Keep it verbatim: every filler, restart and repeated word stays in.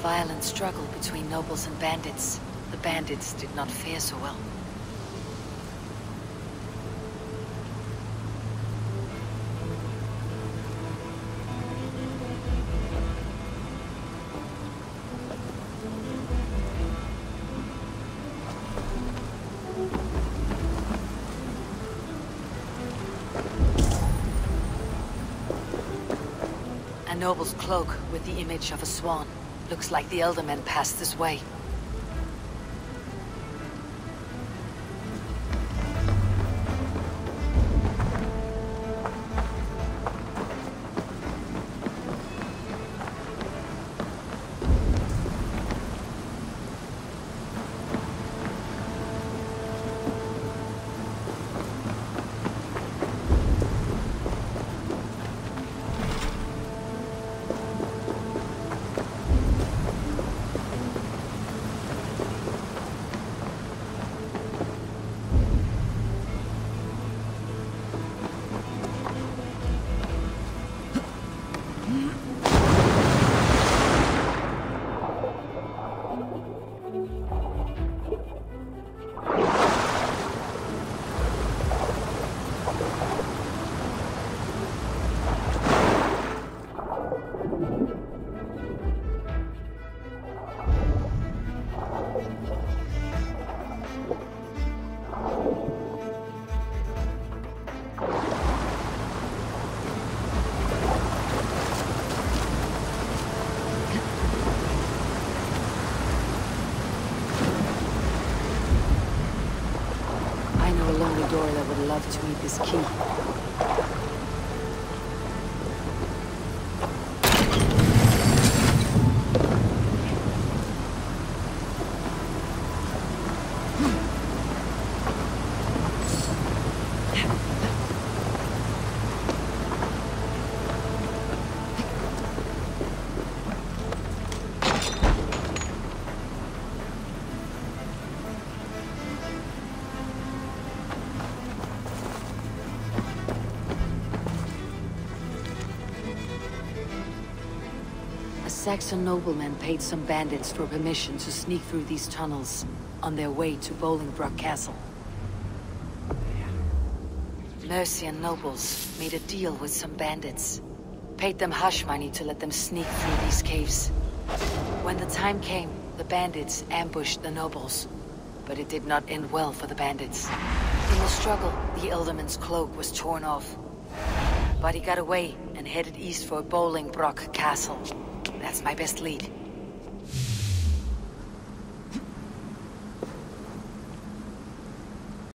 violent struggle between nobles and bandits. The bandits did not fare so well. A noble's cloak with the image of a swan. Looks like the Eldermen passed this way. Dora would love to meet this key. Saxon noblemen paid some bandits for permission to sneak through these tunnels on their way to Bolingbroke Castle. Mercian nobles made a deal with some bandits, paid them hush money to let them sneak through these caves. When the time came, the bandits ambushed the nobles, but it did not end well for the bandits. In the struggle, the Elderman's cloak was torn off, but he got away and headed east for Bolingbroke Castle. That's my best lead.